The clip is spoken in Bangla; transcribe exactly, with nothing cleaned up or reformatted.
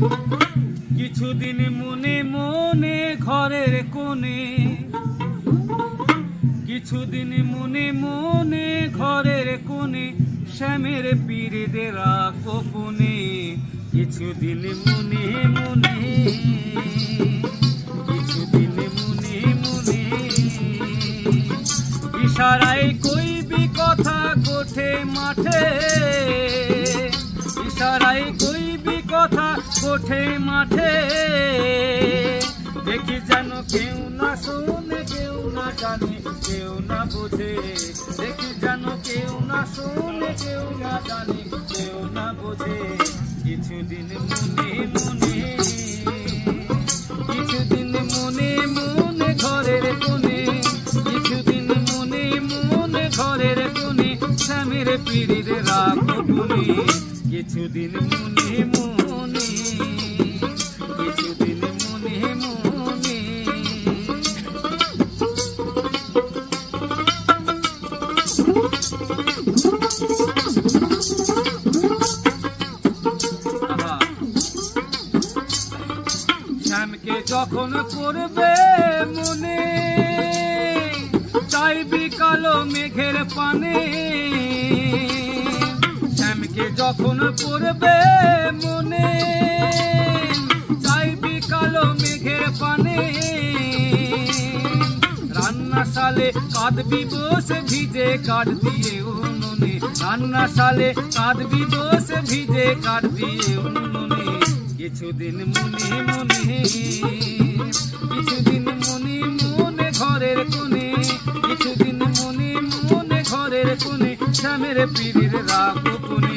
কিছুদিন মনে মনে ঘরের কোণে, কিছুদিন মনে মনে ঘরের কোণে শ্যামের পীরদের গোপনে। কিছুদিন মনে মনে, কিছুদিন মনে মনে ইশারায় কইবি কথা কোঠে মাঠে, ইশারায় কইবি কথা কোঠে মাঠে। দেখি যেন কেউ না শোনে, কেউ না জানে, কেউ না বোঝে। দেখি যেন কেউ না শোনে, কেউ না জানে, কেউ না বোঝে। কিছুদিন মনে মনে, কিছুদিন মনে মনে ঘরের কোণে, কিছুদিন মনে মনে ঘরের কোণে শ্যামের পীরদের গোপনে। কিছুদিন মনে মনে, কিছুদিন মনে মনে। শ্যামকে যখন করবে মনে, চাইবি কালো মেঘের পানে। শ্যামকে যখন করবে মনে, চাইবি কালো মেঘের পানে। রান্না সালে কাঁদবি বসে ভিজে কাঠ দিয়ে উনুনে, রান্না সালে কাঁদবি বসে ভিজে কাঠ দিয়ে উনুনে। কিছুদিন মনে মনে, কিছুদিন মনে মনে ঘরের কোণে, কিছুদিন মনে মনে ঘরের কোণে শ্যামের পীরের গোপনে।